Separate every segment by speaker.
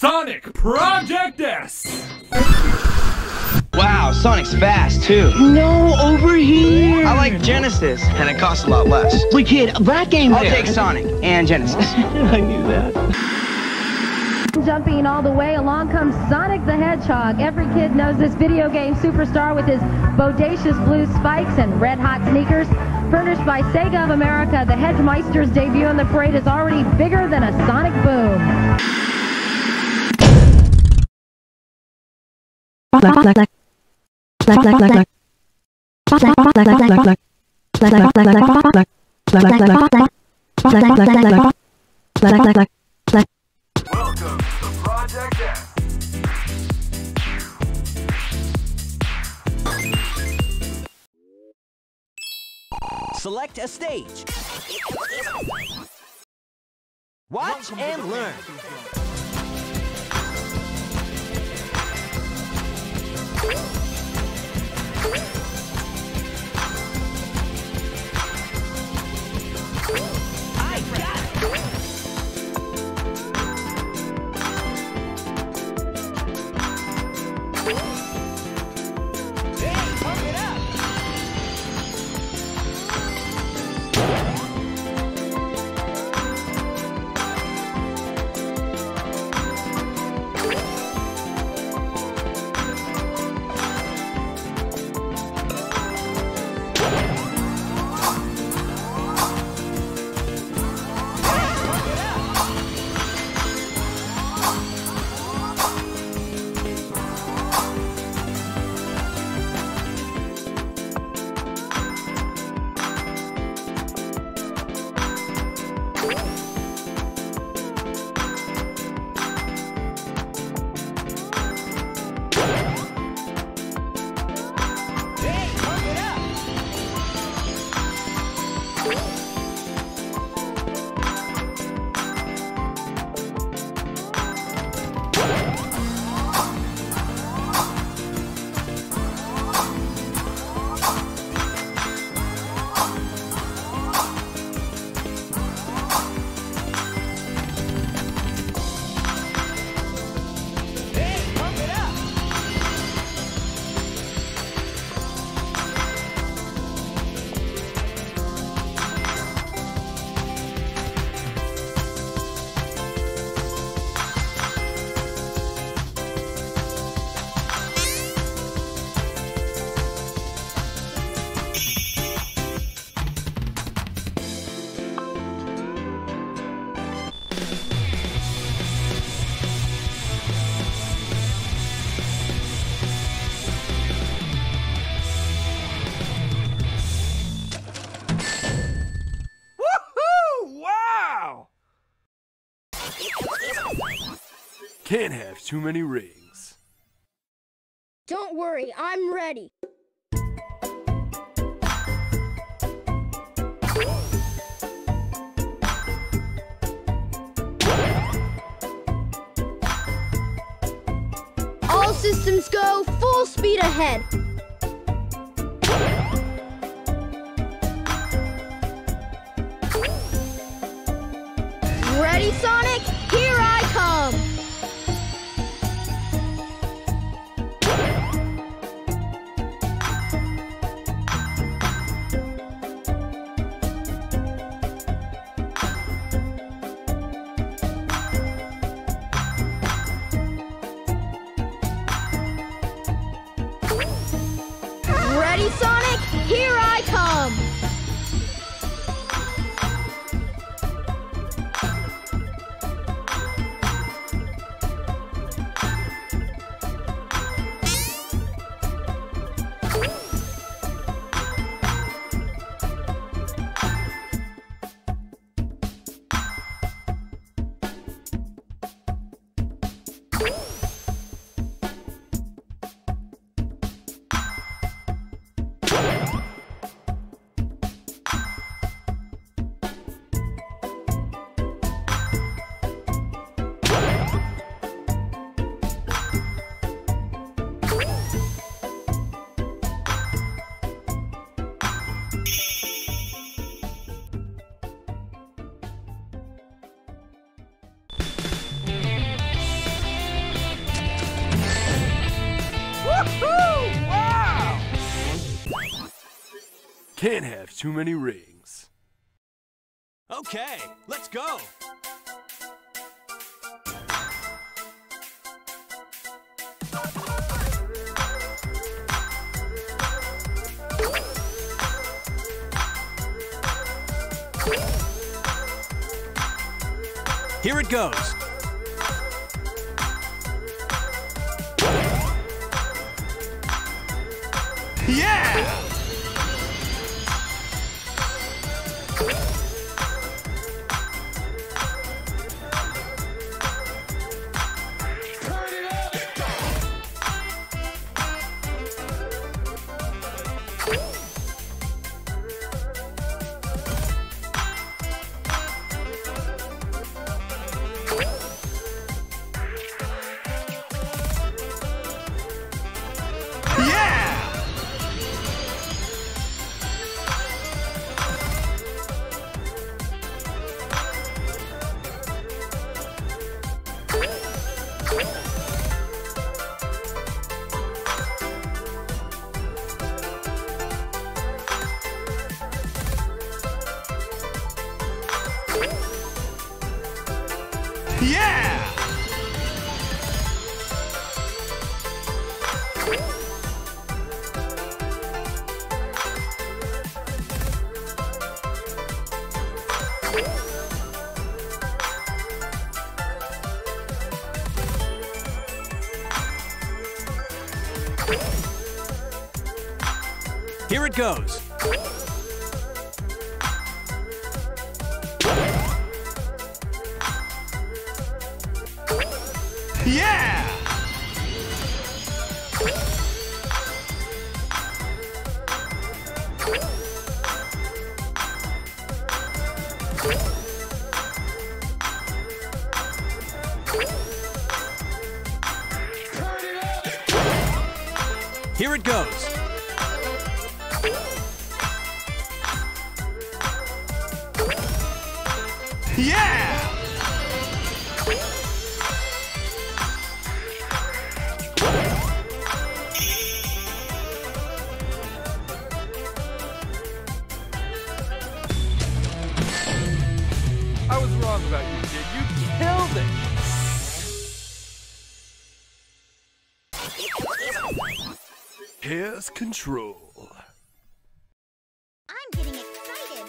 Speaker 1: Sonic Project S!
Speaker 2: Wow, Sonic's fast too.
Speaker 3: No, over here.
Speaker 2: I like Genesis, and it costs a lot less.
Speaker 3: Wait, kid, that game
Speaker 2: I'll
Speaker 3: there.
Speaker 2: take Sonic and Genesis.
Speaker 3: I knew that.
Speaker 4: Jumping all the way, along comes Sonic the Hedgehog. Every kid knows this video game superstar with his bodacious blue spikes and red-hot sneakers. Furnished by Sega of America, the Hedgemeister's debut in the parade is already bigger than a sonic boom.
Speaker 1: Welcome to Project S.
Speaker 5: Select a stage. Watch and learn. I got it. Hey, pump it up.
Speaker 1: Can't have too many rings.
Speaker 6: Don't worry, I'm ready. All systems go, full speed ahead. Ready, Sonic? Here I come! Ready, Sonic? Here I come!
Speaker 1: Can't have too many rings.
Speaker 5: Okay, let's go. Here it goes.
Speaker 1: Yeah! Yeah!
Speaker 5: Here it goes.
Speaker 1: Yeah!
Speaker 5: Here it goes.
Speaker 1: Yeah! I was wrong about you, kid. You killed it! Here's control.
Speaker 6: I'm getting excited.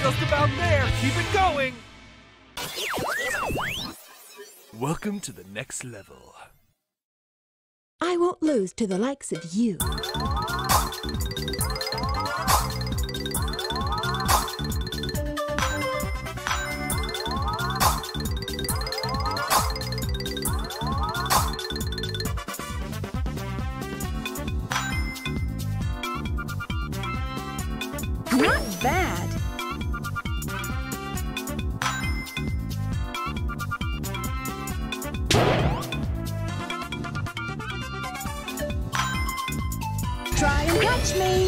Speaker 1: just about there. Keep it going. Welcome to the next level.
Speaker 7: I won't lose to the likes of you.
Speaker 4: Not bad.
Speaker 7: Try and catch me.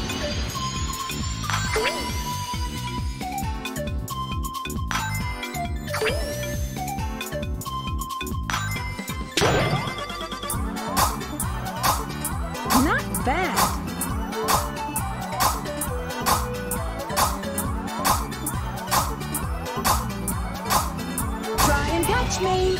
Speaker 4: Not bad.
Speaker 7: Try and catch me.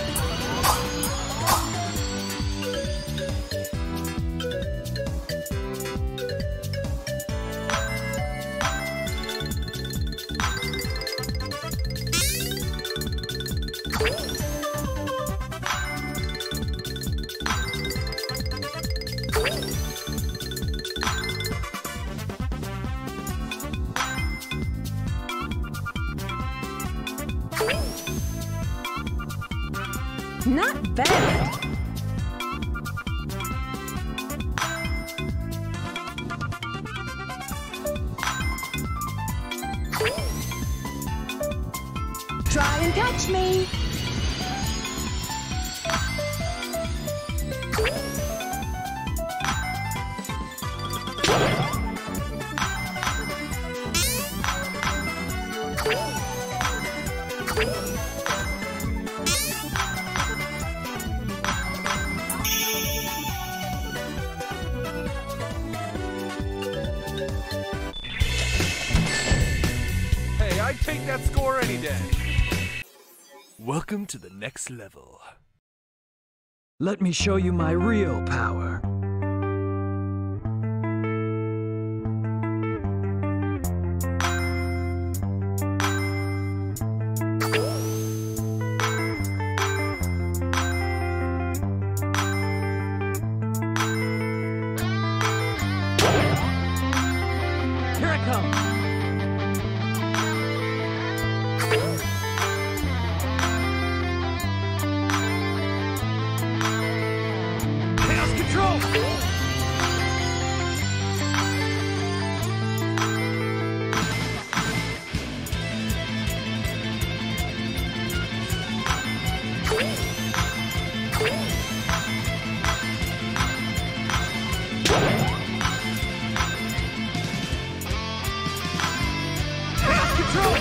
Speaker 4: Not bad.
Speaker 7: Try and catch me.
Speaker 1: Hey, I'd take that score any day. Welcome to the next level.
Speaker 8: Let me show you my real power. Here it comes.
Speaker 1: Chaos control! Chaos control!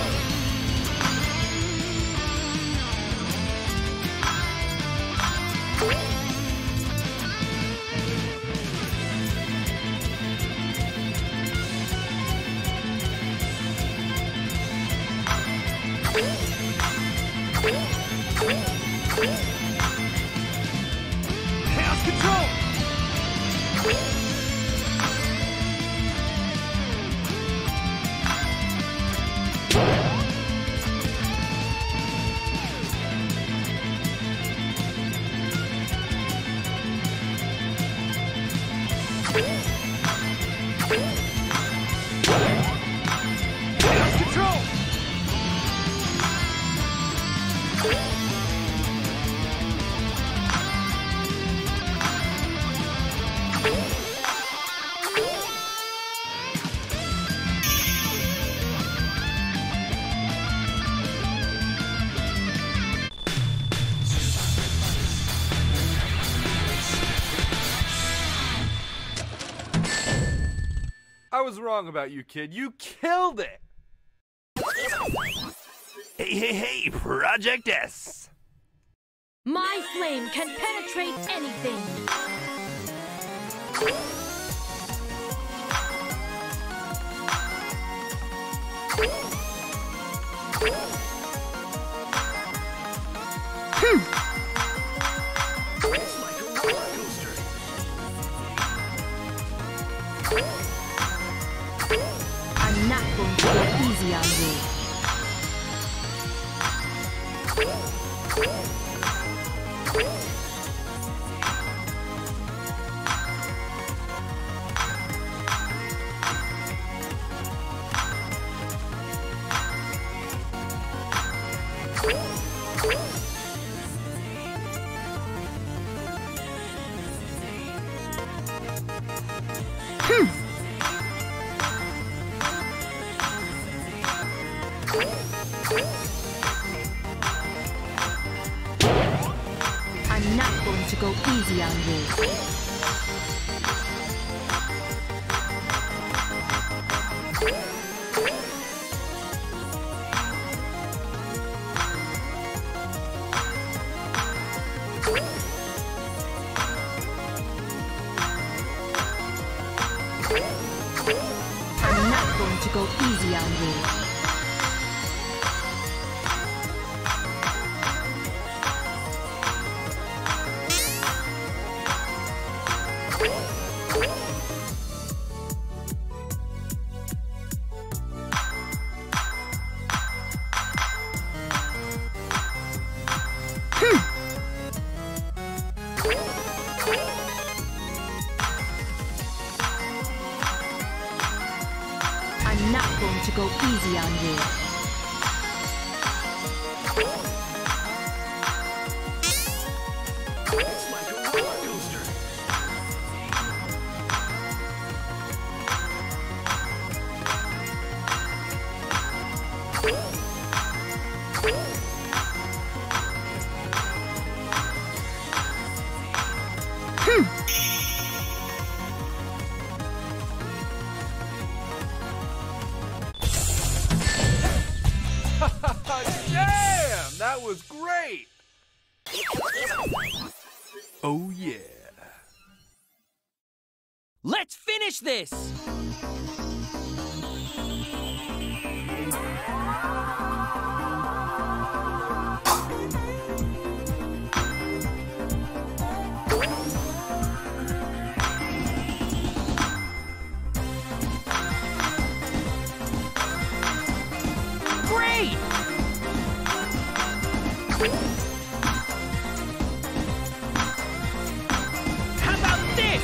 Speaker 1: Chaos control! Chaos control! I was wrong about you, kid. You killed it! Hey, Project S!
Speaker 6: My flame can penetrate anything.
Speaker 7: I'm not going to go easy on you. I'm not going to go easy on you. I'm not going to go easy on you. I'm not going to go easy on you.
Speaker 1: It's like a roller coaster. Damn, that was great. Oh yeah.
Speaker 5: Let's finish this! Great! How about this?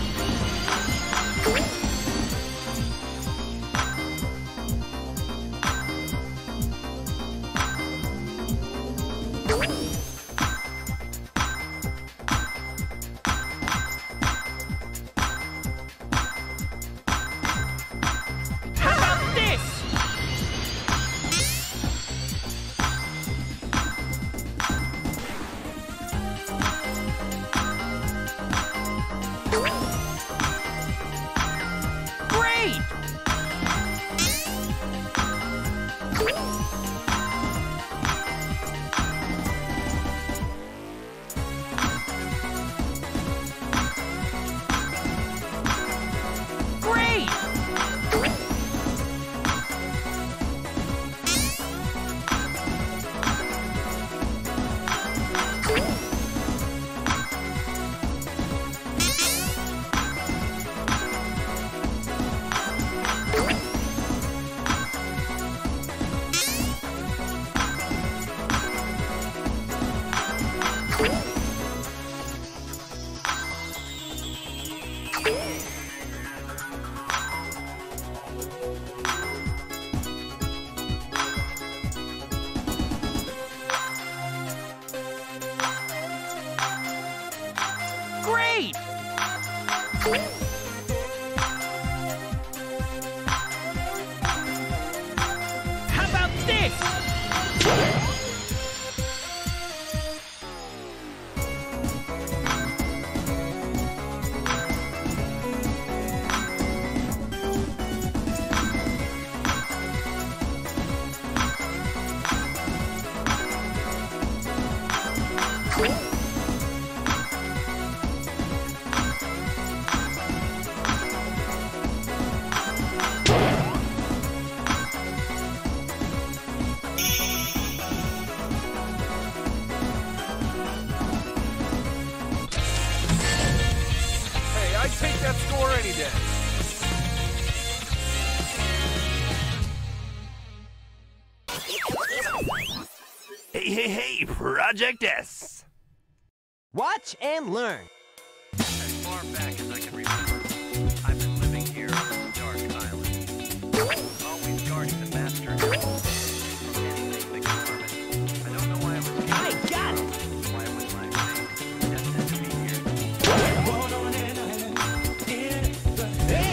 Speaker 5: How about this? Great! Great! Great! How about this?
Speaker 1: Hey, I'd take that score any day.
Speaker 9: Hey, Project S.
Speaker 5: Watch and learn.
Speaker 9: As far back as I can remember, I've been living here on this dark island. Always guarding the master element from anything that could harm it. I don't know why I was here.
Speaker 5: I got it!
Speaker 9: Why was my fate destined to be here?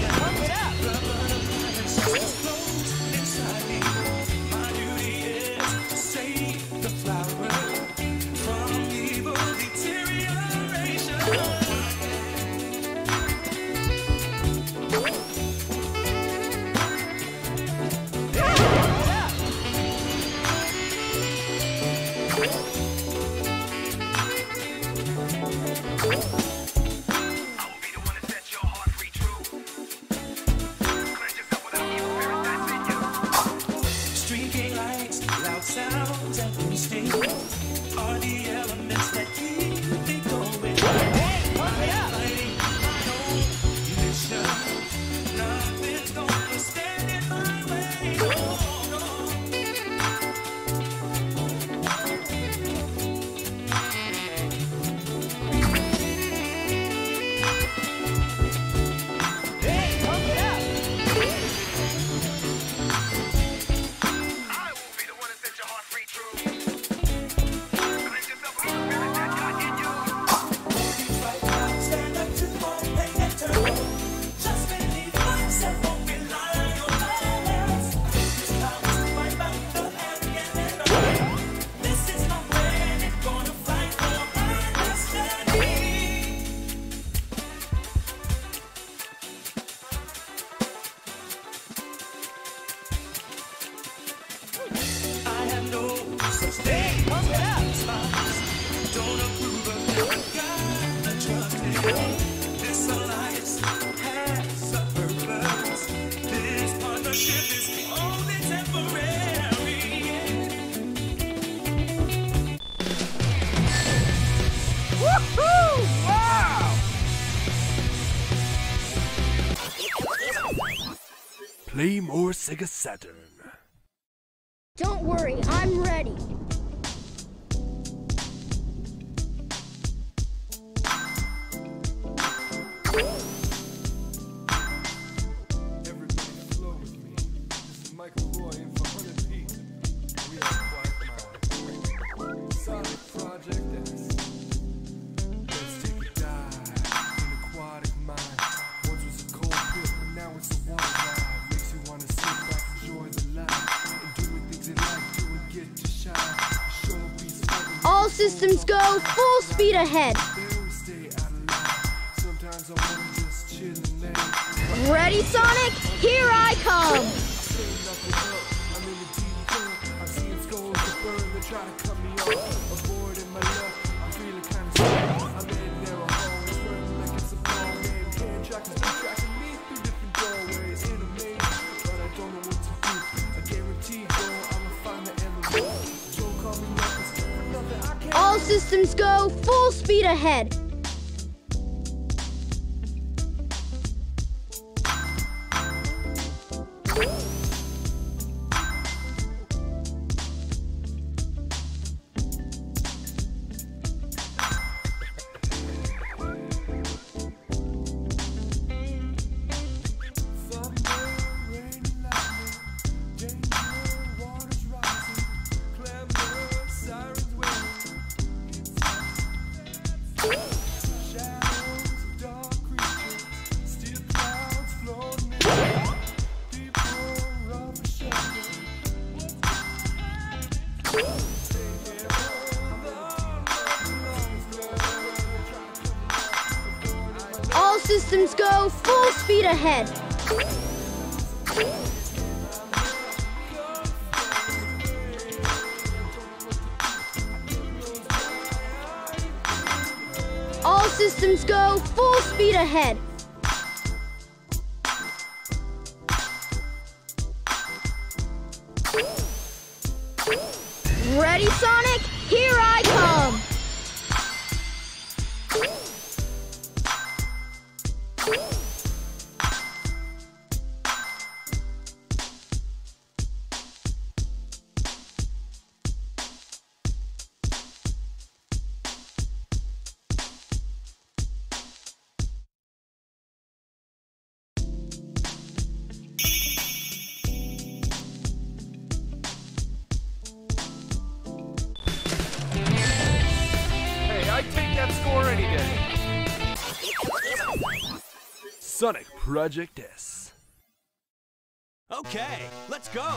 Speaker 1: play more Sega Saturn.
Speaker 6: Don't worry, I'm ready.
Speaker 10: Everybody flow with me. This is Michael Roy in for 100 Pete. We are Quiet Mind. Sonic Project S. Let's take a dive in aquatic mind. Once was a cold pit, but now it's a water ride. Makes you wanna sit back, enjoy the life, and doing things you like, do and get to shine. Show a piece of
Speaker 6: All systems go, full speed ahead.
Speaker 10: there we stay out of line. Sometimes I wanna just chill and lay.
Speaker 6: Ready, Sonic? Here I come!
Speaker 10: I'm in the deep end. I'm seeing skulls that burn, they try to cut me off. Avoiding my luck, I'm feeling kinda stuck. I'm in narrow halls, burning like it's a ball game. Hand trackers be tracking me through different doorways in a maze, but I don't know what to do. I guarantee, though, I'ma find the end of the road. Don't call me reckless, for nothing I can't.
Speaker 6: All systems go, full speed ahead.
Speaker 10: Thunder, rain, and lightning, danger, waters rising, clamor, sirens wailing. Shadows, dark creatures, steel clouds floating in. People run for shelter. Stay here
Speaker 6: All systems go, full speed ahead. All systems go, full speed ahead. Ready, Sonic? Here I come!
Speaker 1: Hey, I'd take that score any day. Sonic Project S.
Speaker 5: Okay, let's go.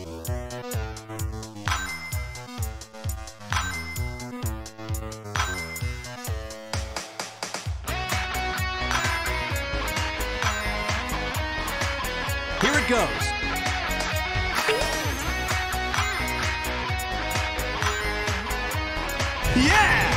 Speaker 5: Here it goes. Yeah!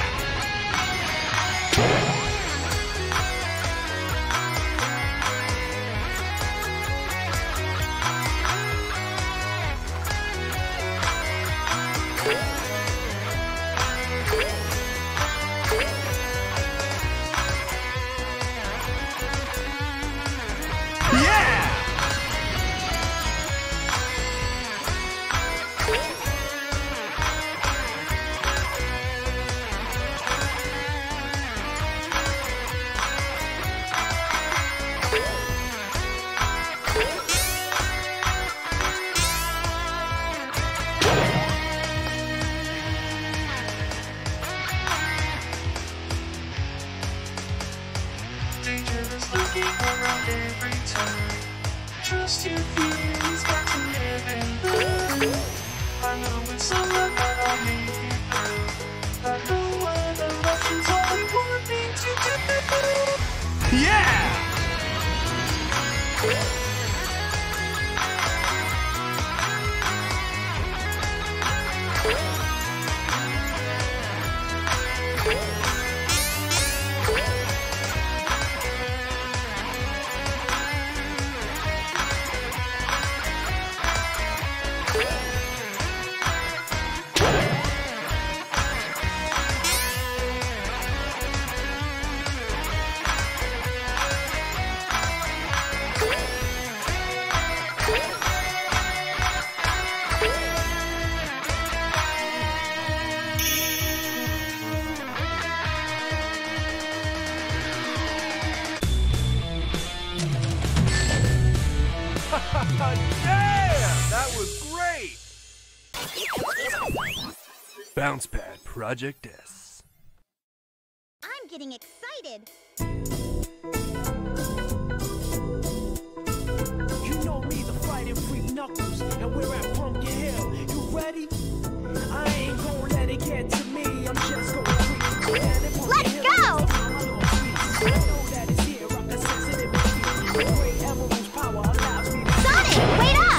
Speaker 11: Dangerous looking around every turn. Trust your feelings, got to live and learn. I know it's a lot that I'll make you through. I know where the lessons only want me to do.
Speaker 5: Yeah!
Speaker 1: Damn! That was great! Bounce Pad Project S.
Speaker 6: I'm getting excited.
Speaker 12: You know me, the fighting freak Knuckles, and we're at Pumpkin Hill. You ready? I ain't gonna let it get to me. I'm just gonna freak.
Speaker 6: Let's go! Sonic, wait up!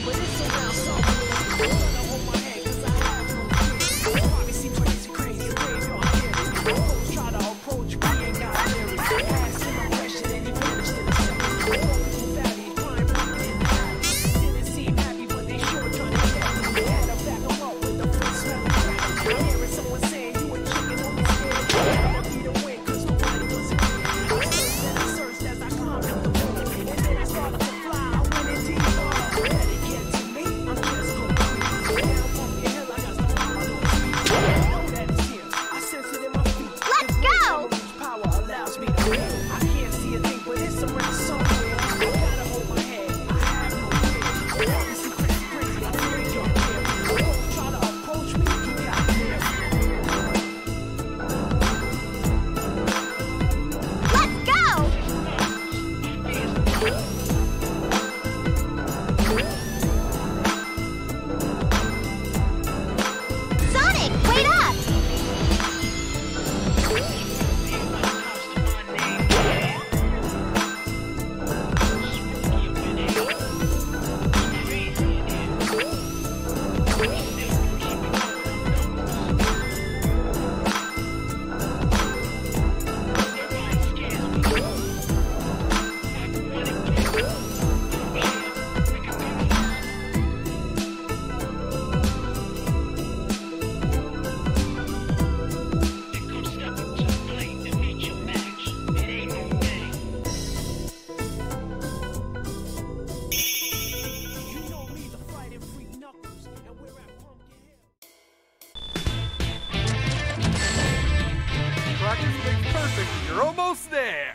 Speaker 1: You're almost there.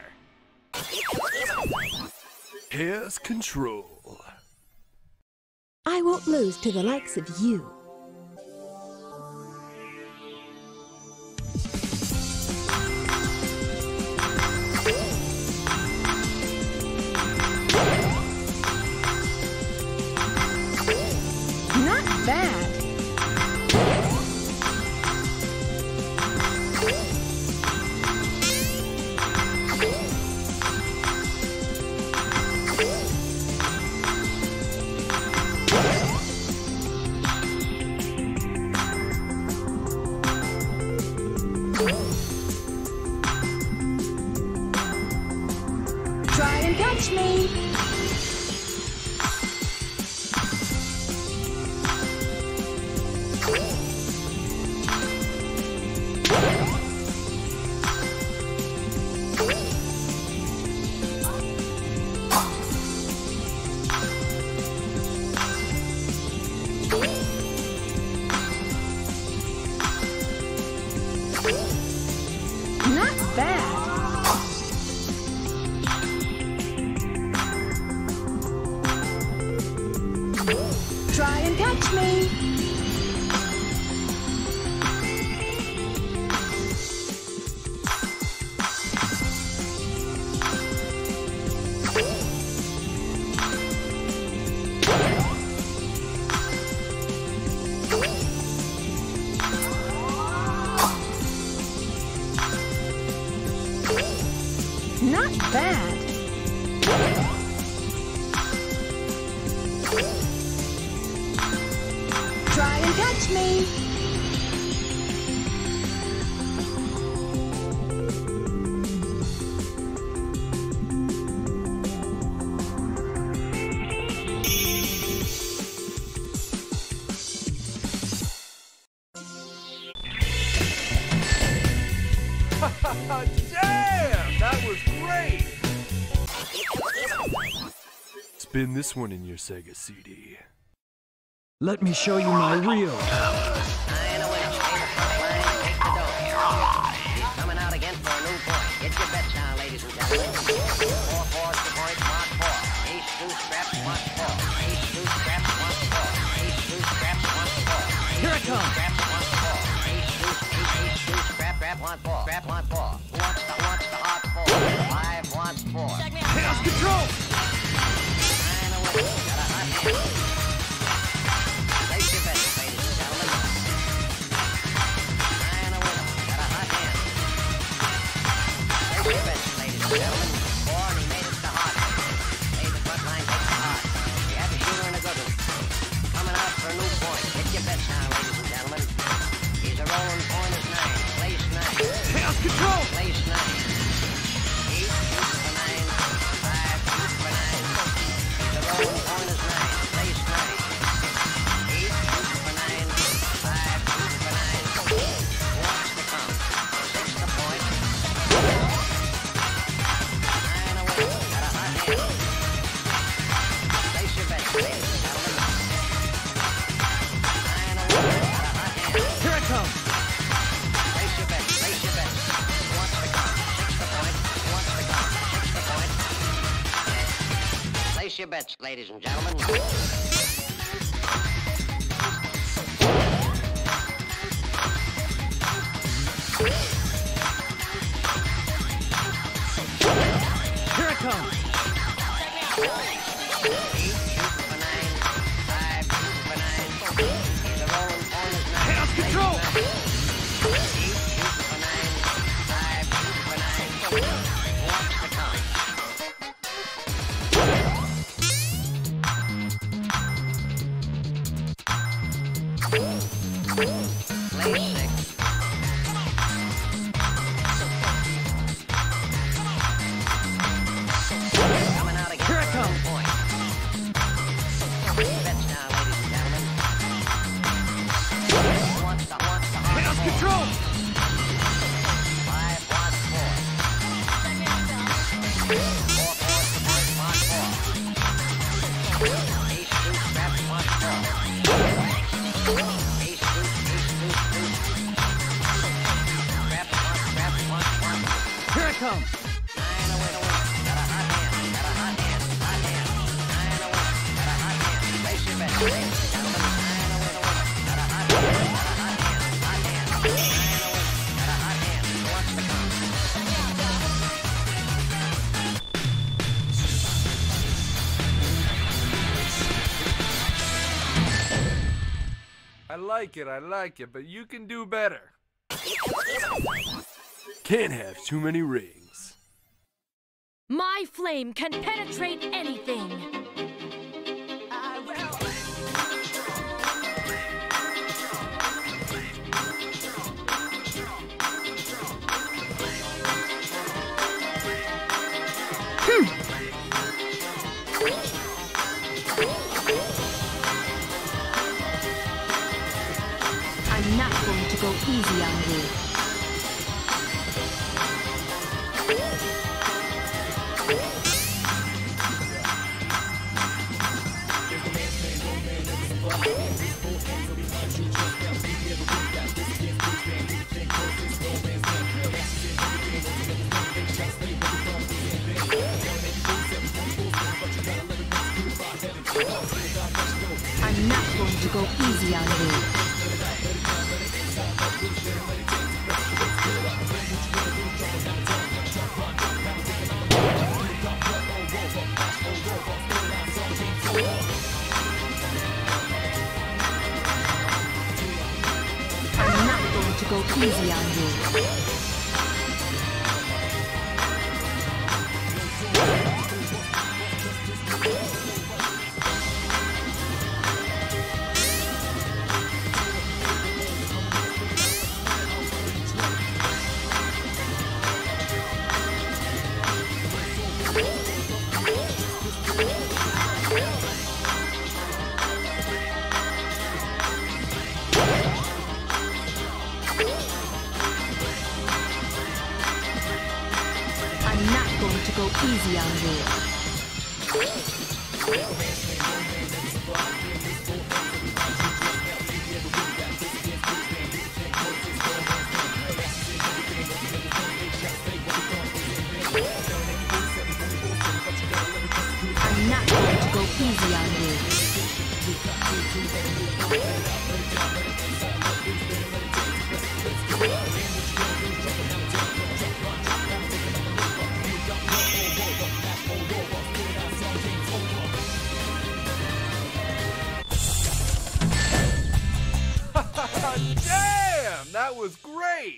Speaker 1: Here's Control.
Speaker 7: I won't lose to the likes of you.
Speaker 4: Not bad.
Speaker 7: Try and catch me.
Speaker 4: Not bad.
Speaker 7: Try and catch me.
Speaker 4: Not bad.
Speaker 7: Try and catch me.
Speaker 1: Damn! That was great! Spin this one in your Sega CD.
Speaker 8: Let me show you my real power.
Speaker 13: I know when it's the front line, take the dough here. He's coming out again for a new point. Get your bets now, ladies and gentlemen. 4-4's the point, mark 4. Ace, 2 straps, wants four. Ace two scraps wants four. Ace two scraps wants four.
Speaker 8: Here it comes.
Speaker 13: Scraps wants four. Ace two scrap wants four. Scrap wants four. Who wants the hot four? Five wants four.
Speaker 8: Chaos control.
Speaker 13: Nine away. Got a hot hand. Place your bets, ladies and gentlemen. Nine away. Got a hot hand. Place your bets, ladies and gentlemen. Four, and he made it to hot. Lay the front line, takes the hot. You have a shooter and a good one. Coming out for a new point. Hit your bets now, ladies and gentlemen. He's a rolling point is nine. Place nine.
Speaker 8: Chaos control.
Speaker 13: Place nine. Eight, shoot for nine. Five, shoot for nine. He's a rolling point is nine. Place nine. Eight, shoot for nine. Five, shoot for nine. Who wants to come? Six the point. Nine away. Got a hot hand. Place your bets, ladies and gentlemen. Nine away. Got a hot hand.
Speaker 8: Here it comes.
Speaker 13: Place your bets, place your bets. Who wants to come? Six the point. Who wants to come? Six the point. Place your bets, ladies and gentlemen.
Speaker 8: Here it comes.
Speaker 13: Eight, shoot for nine. Five, shoot for nine. He's a rolling point is nine.
Speaker 8: Chaos control.
Speaker 13: Eight, shoot for nine. Five, shoot for nine. Who wants to come? Play six. Coming out again.
Speaker 8: Here it
Speaker 13: for a
Speaker 8: comes.
Speaker 13: point. Bets now, ladies and gentlemen. Who wants the hot
Speaker 8: Chaos
Speaker 13: four?
Speaker 8: control.
Speaker 13: Five wants four. Four fours to point, wants four. Ace two scraps wants four. Ace two. Scraps wants one.
Speaker 8: Here it comes.
Speaker 13: Nine away. Got a hot hand. Got a hot hand. Nine away. Got a hot hand. Place your bets, ladies and gentlemen. Nine away. Got a hot hand. Got a hot hand. Nine away. Got a hot hand. Who wants to come?
Speaker 1: I like it, but you can do better. Can't have too many rings.
Speaker 14: My flame can penetrate anything. I'm not going to go easy on you. I'm not going to go easy on you. I'm not going to go easy on you. I'm not going to go easy on you. I'm not going to go easy on you.
Speaker 1: Damn, that was great!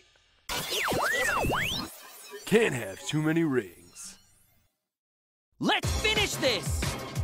Speaker 1: Can't have too many rings.
Speaker 5: Let's finish this!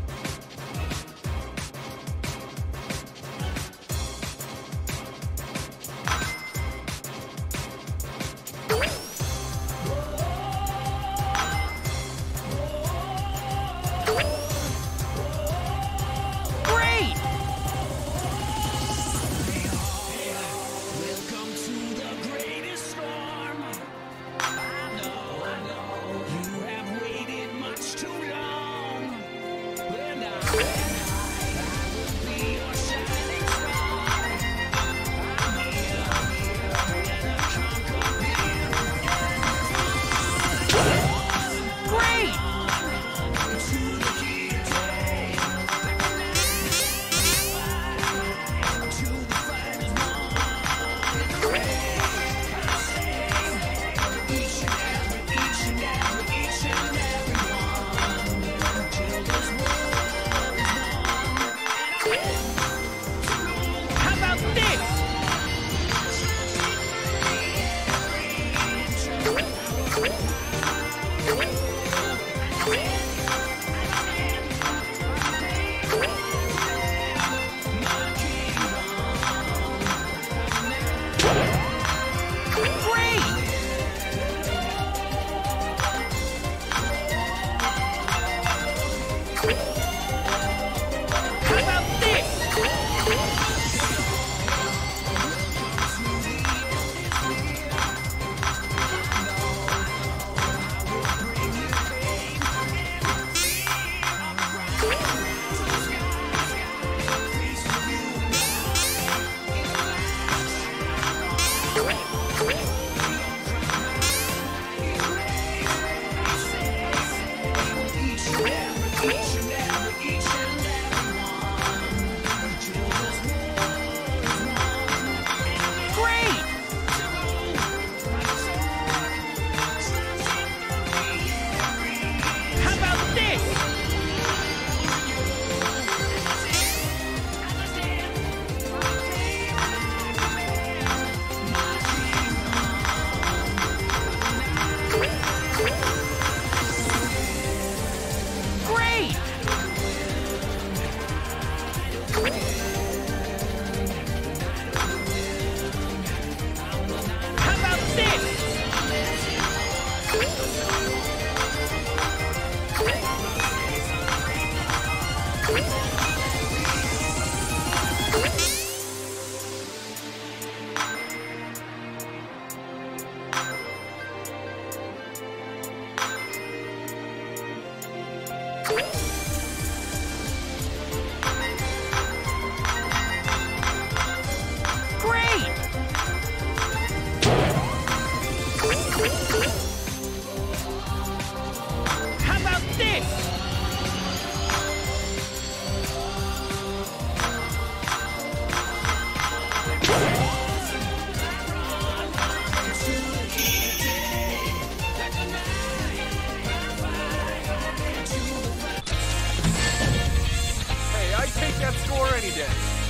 Speaker 1: That score any day.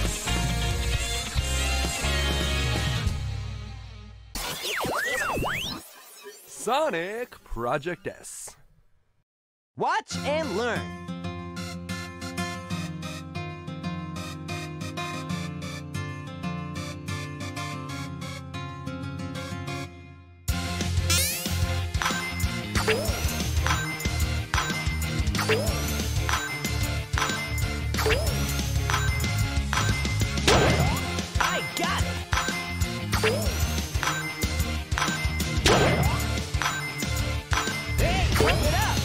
Speaker 1: Sonic Project S.
Speaker 5: Watch and learn. I got it! Hey, whip it up!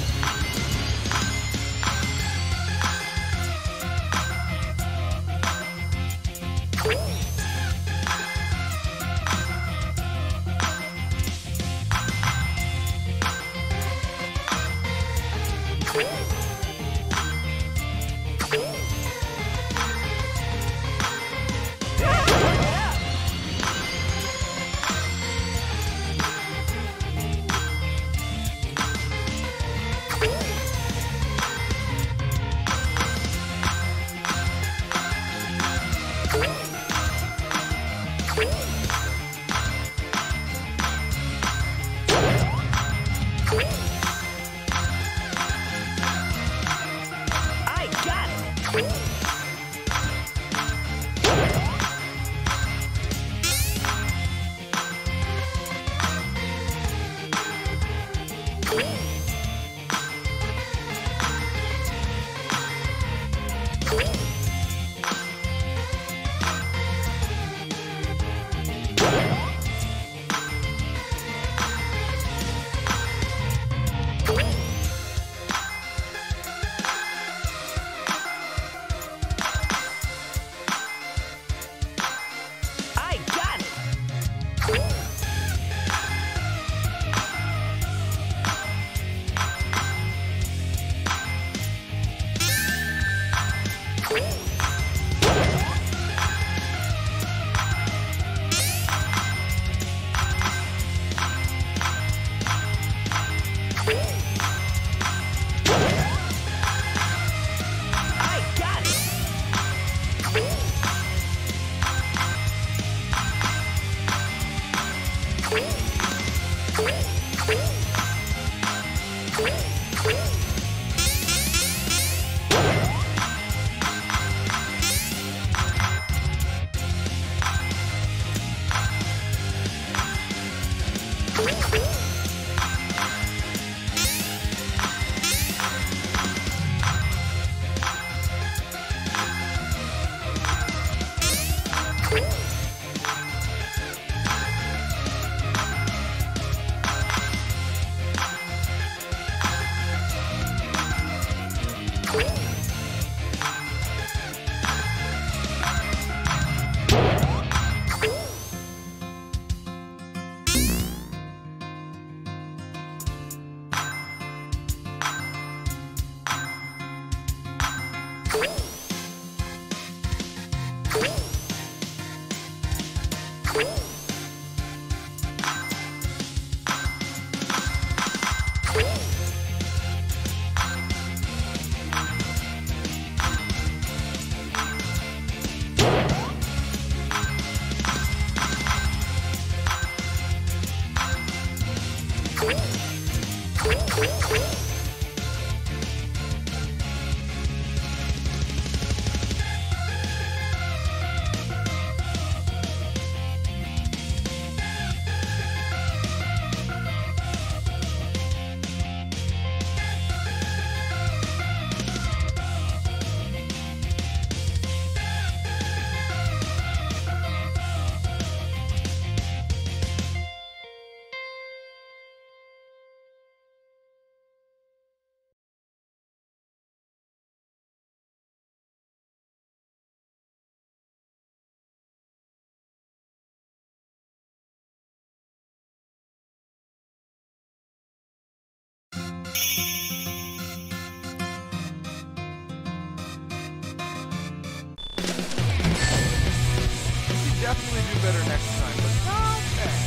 Speaker 1: definitely do better next time, but not bad.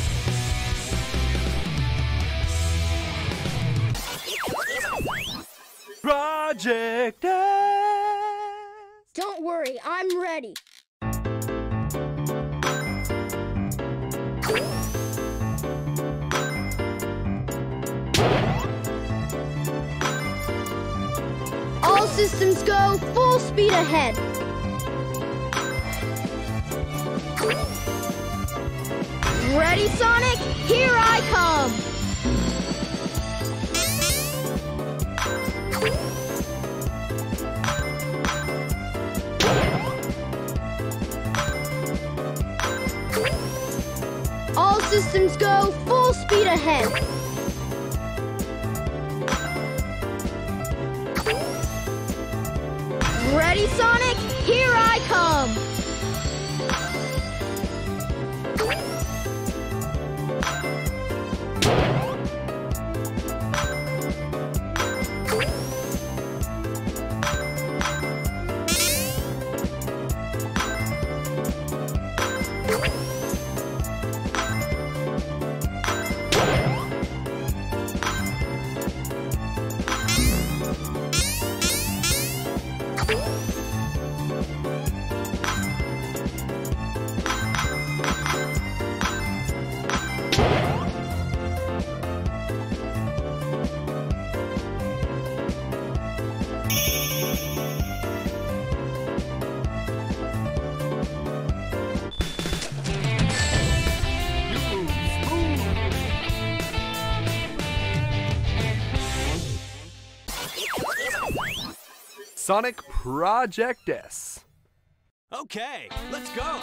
Speaker 1: Project S!
Speaker 6: Don't worry, I'm ready. All systems go, full speed ahead. Ready, Sonic? Here I come! All systems go, full speed ahead. Ready, Sonic? Here I come!
Speaker 1: Sonic Project S.
Speaker 5: Okay, let's go.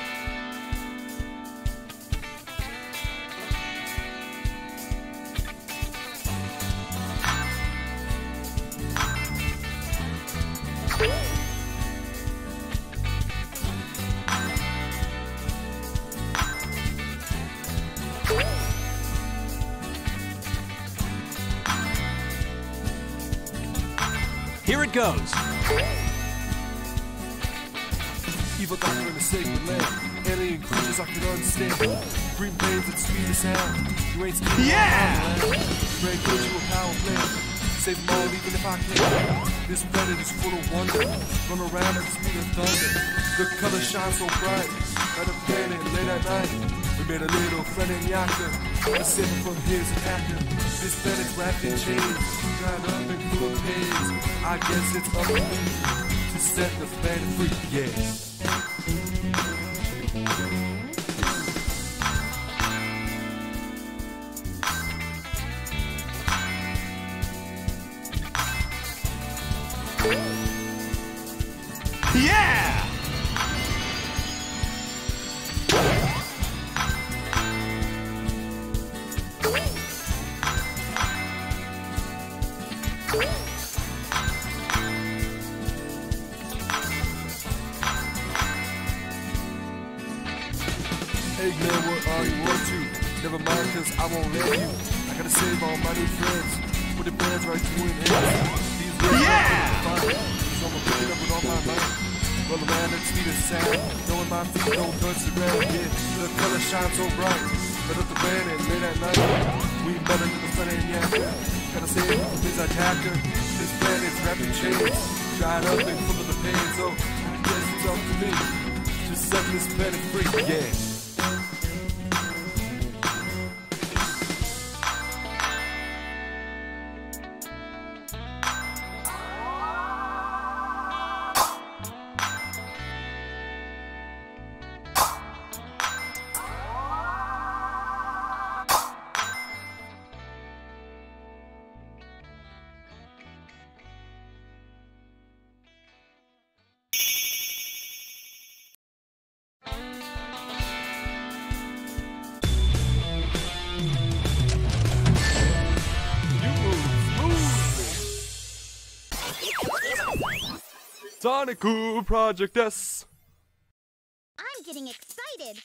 Speaker 5: Here it goes.
Speaker 1: Evil doctor in the sacred land. Alien creatures I can understand. Green plains and sweet as sound. You ain't scared.
Speaker 5: Yeah!
Speaker 1: Red visual power plant. Save them all even if I can. This planet is full of wonder. Run around at the speed of thunder. The color shines so bright. At a planet late at night. We made a little friend in Yaka. To save him from his attacker. This planet's wrapped in chains. Dried up and full of pains. I guess it's up to me to set the planet free. Yeah.
Speaker 5: Yeah!
Speaker 1: Hey man, what are you up to? Never mind, cause I won't let you. I gotta save all my new friends. Put the bands right to an end. These words are so I'ma pick it up with all my might. Roll around at speed of sound. Knowing my feet don't touch the ground. Yeah, the color shines so bright. Lit up the band and late at night. We better than the sun and yeah. Gotta save from his attacker. This planet's wrapped in chains. Dried up and full of the pain. So I guess it's up to me to set this planet free. Yeah. Sonic Project S.
Speaker 6: I'm getting excited.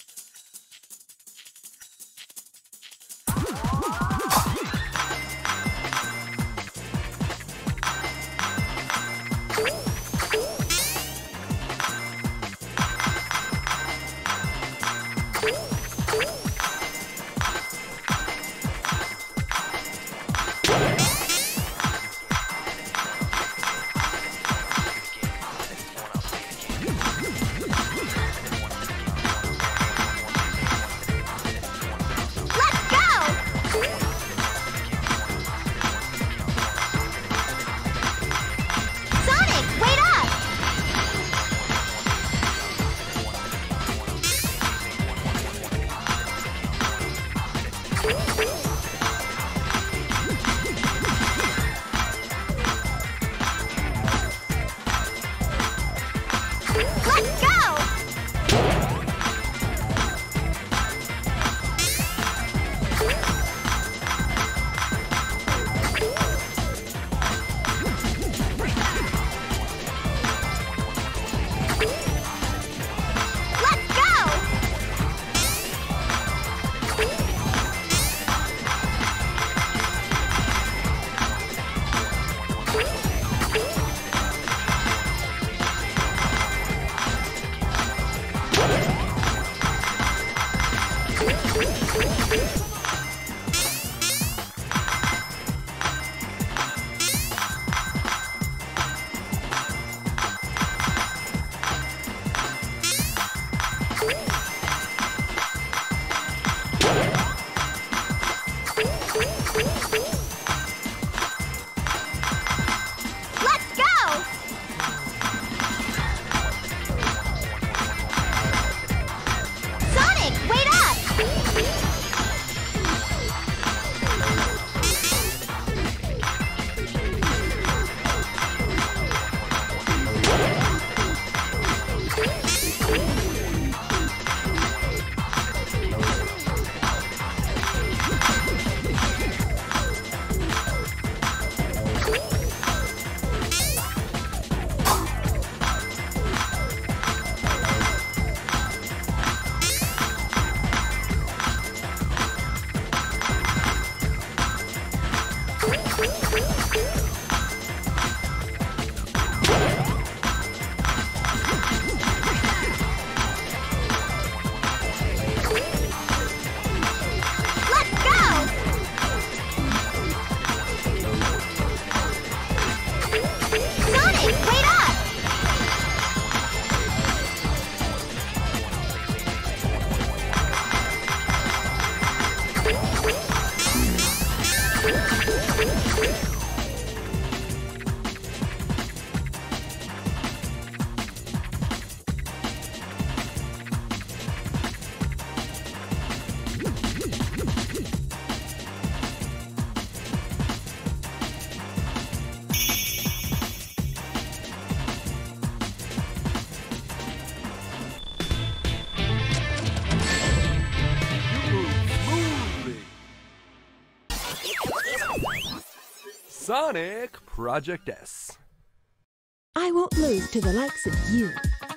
Speaker 1: Sonic Project S.
Speaker 7: I won't lose to the likes of you.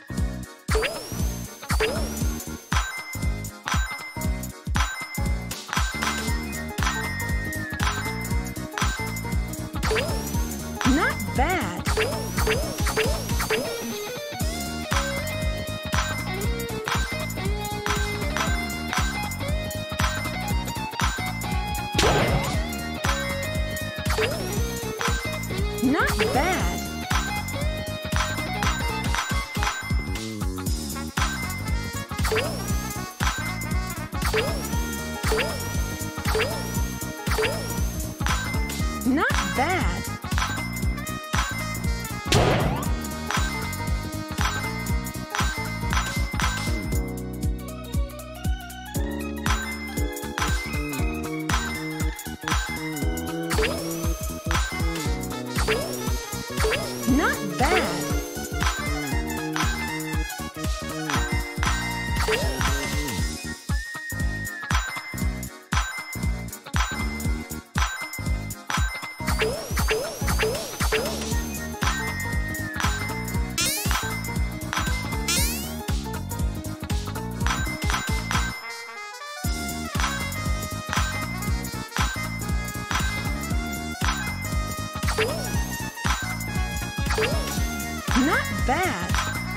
Speaker 7: Not bad. Not bad. Not bad. Not bad. Not bad.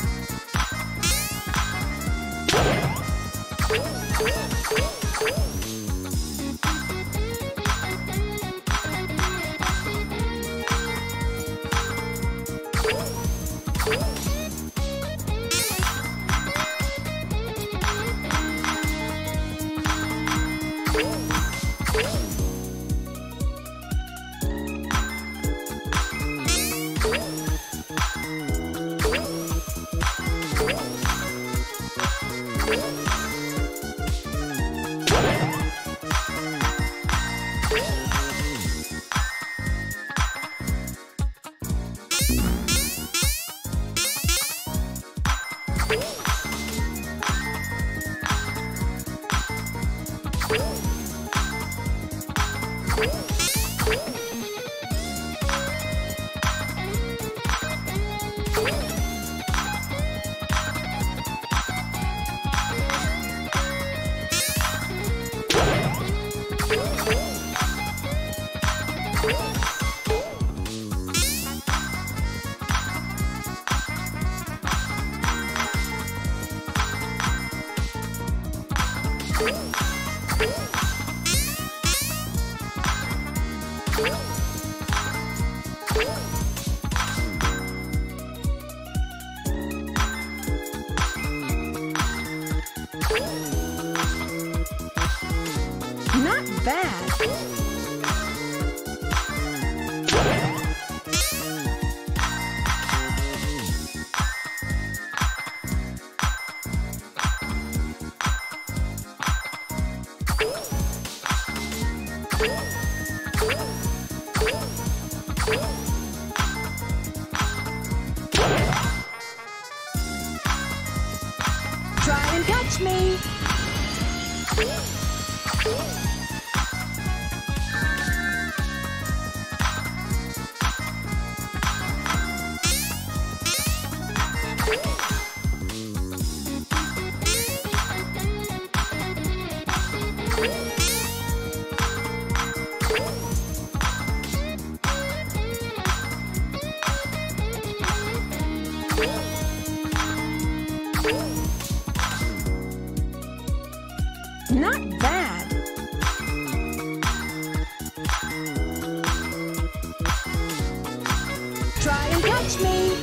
Speaker 7: Not bad. Try and catch me. Not bad. Try and catch me.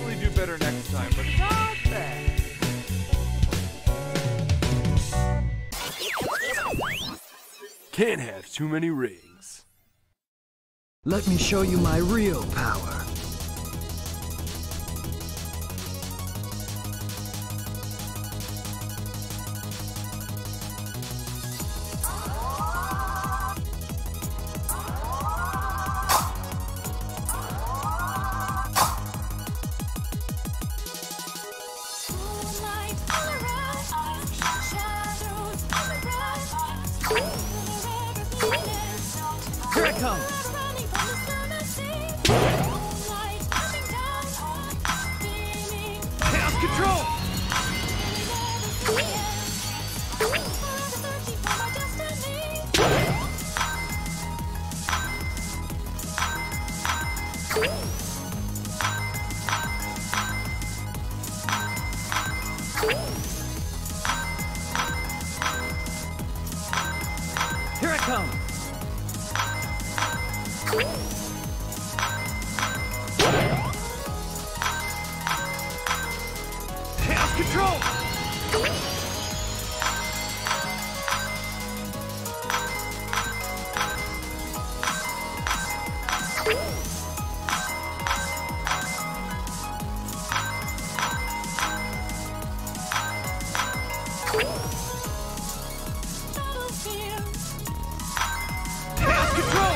Speaker 10: definitely do better next time, but not bad.
Speaker 1: Can't have too many rings.
Speaker 8: Let me show you my real power. Here it comes! Chaos control! Here it comes! Chaos control! Chaos control!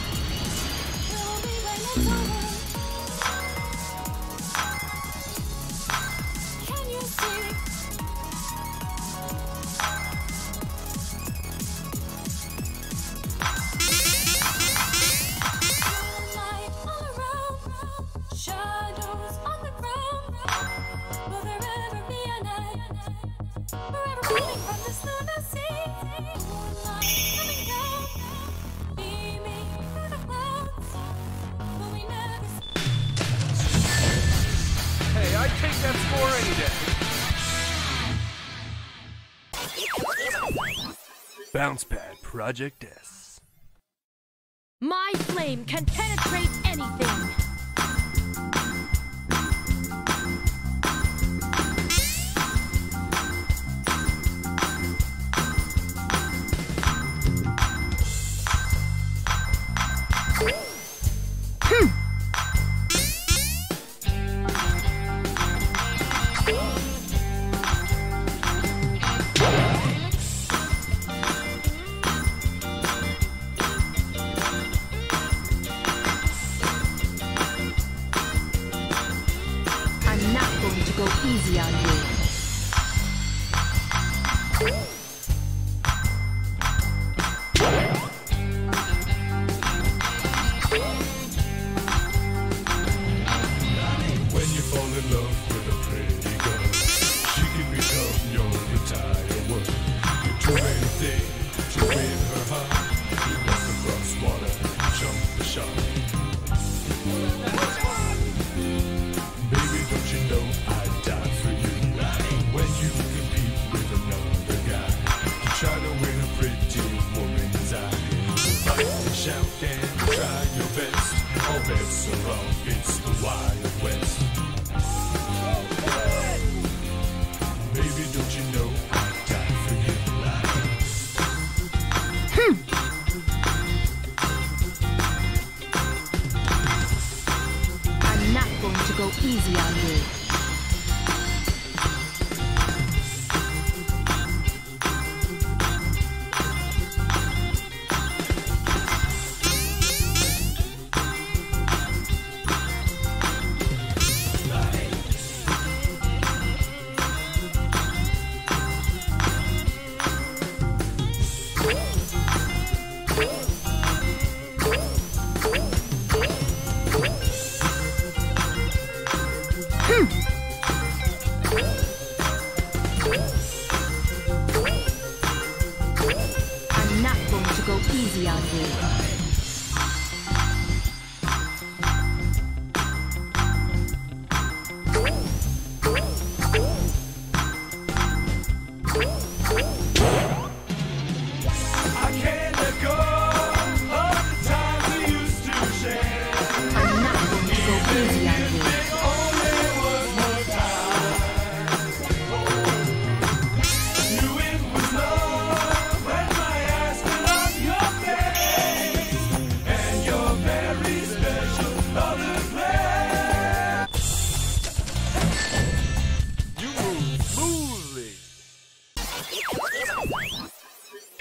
Speaker 10: Hey, I'd take that score any day.
Speaker 1: Bounce Pad Project S.
Speaker 14: My flame can penetrate anything. I'm not going to go easy on you.
Speaker 11: When you fall in love with a pretty girl, she can become your entire world. You do anything to win her heart. You walk across water, jump the shark. Baby, don't you know I'd die for you? When you compete with another guy, you try to win a pretty woman's eye. You fight and shout and try your best. All bets are off, it's the Wild West. Baby, don't you know I'd die for you?
Speaker 14: I'm not going to go easy on you.
Speaker 11: Hmm.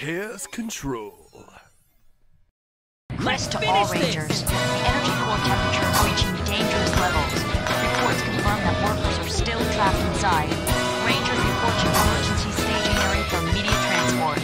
Speaker 1: Here's Control.
Speaker 15: Quest to all Rangers. The energy core temperature is reaching dangerous levels. Reports confirm that workers are still trapped inside. Rangers report to emergency staging area for immediate transport.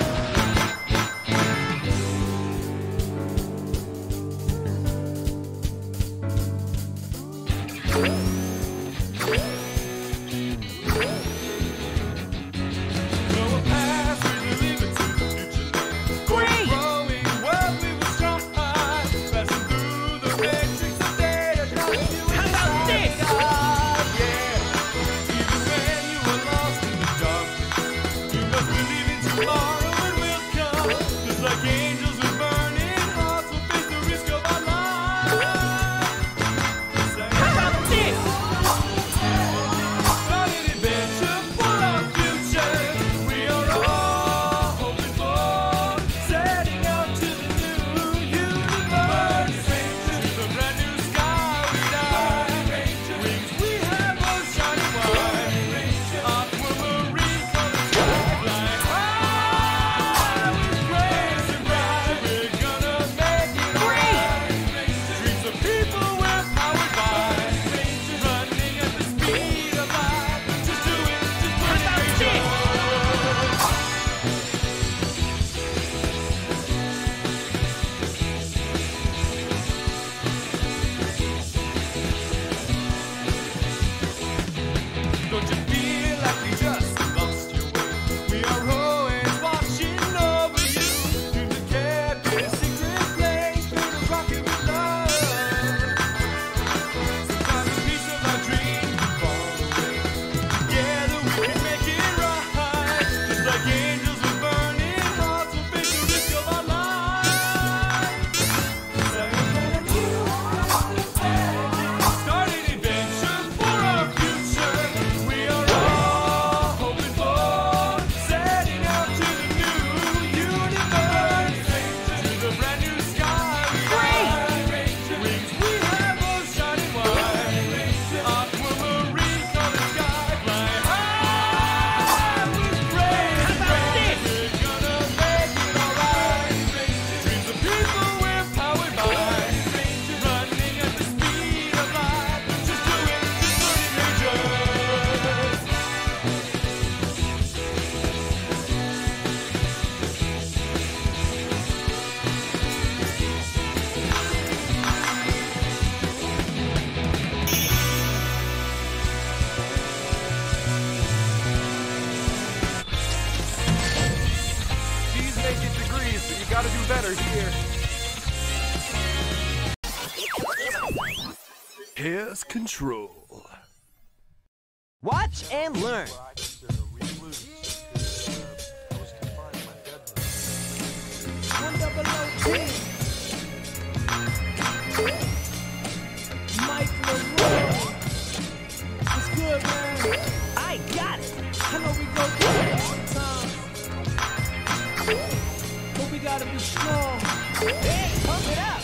Speaker 1: gotta do better here. Here's Control.
Speaker 5: Watch and learn.
Speaker 12: It's good, man. I got it. I know we go through it sometimes, but we gotta be strong.
Speaker 5: Hey, pump it up.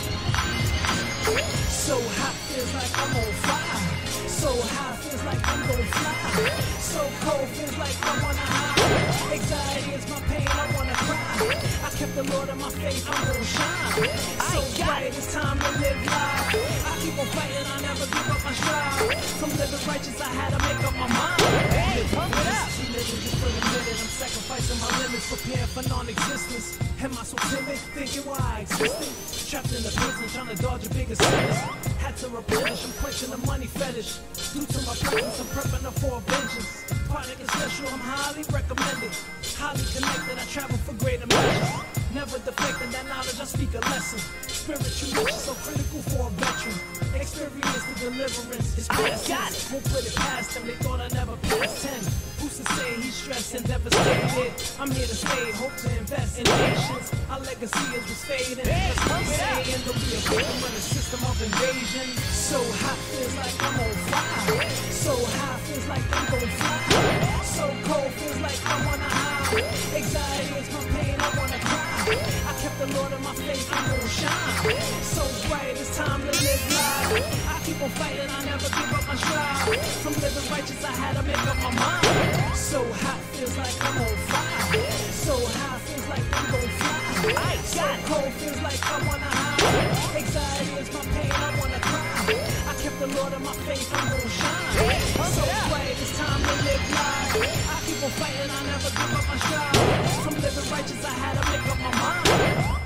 Speaker 12: So hot feels like I'm on fire. So high feels like I'm gonna fly. So cold feels like I wanna hide. Anxiety is my pain, I wanna cry. I kept the Lord in my face, I'm gonna shine. So bright, it's time to live life. I keep on fighting, I never give up my stride. From living righteous, I had to make up my mind.
Speaker 5: Hey, pump it up.
Speaker 12: Living just for the minute, I'm sacrificing my limits, preparing for non-existence. Am I so timid, thinking why I existed? Trapped in the prison, trying to dodge a bigger sentence. Had to replenish, I'm quenching the money fetish. Due to my presence, I'm prepping her for a vengeance. Product is special, I'm highly recommended. Highly connected, I travel for greater measures. Never deflecting that knowledge, I speak a lesson. Spiritual mission, so critical for a veteran. Experience the deliverance, it's past tense. Won't put it past them, they thought I never passed 10. Who's to say he's stressed and devastated? I'm here to stay, hope to invest in nations. Our legacy is was fading. Let's pump it up. There'll be a victim of the system of invasion. So hot feels like I'm on fire. So high feels like I'm gonna fly. So cold feels like I wanna hide. Anxiety is my pain, I wanna cry. I kept the Lord in my face, I'm gonna shine. So bright, it's time to live life. I keep on fighting, I never give up my stride. From living righteous, I had to make up my mind. So hot feels like I'm on fire. So high feels feels like I'm gon' fly. I got cold, feels like I wanna hide. Anxiety is my pain, I wanna cry. I kept the Lord in my faith, I'm gon' shine. So quiet, it's time to live life. I keep on fighting, I never give up my stride. From living righteous, I had to make up my mind.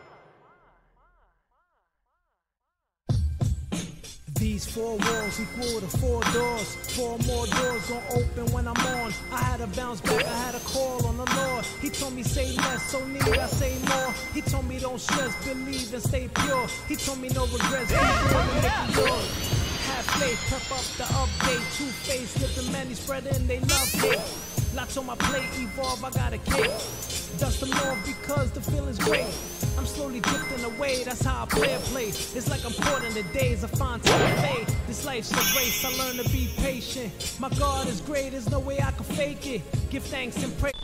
Speaker 12: These 4 walls equal to 4 doors. 4 more doors gon' open when I'm on. I had to bounce back, I had a call on the Lord. He told me say less, so need I say more. He told me don't stress, believe and stay pure. He told me no regrets, be real and make it yours. Have faith, prep up the update. Two-faced, live the many spreading they love hate. Lots on my plate, evolve, I got a cake. Dust them off because the feeling's great. I'm slowly drifting away, that's how I play. It's like I'm caught in the days, I find time to fade. This life's a race, I learn to be patient. My God is great, there's no way I can fake it. Give thanks and pray.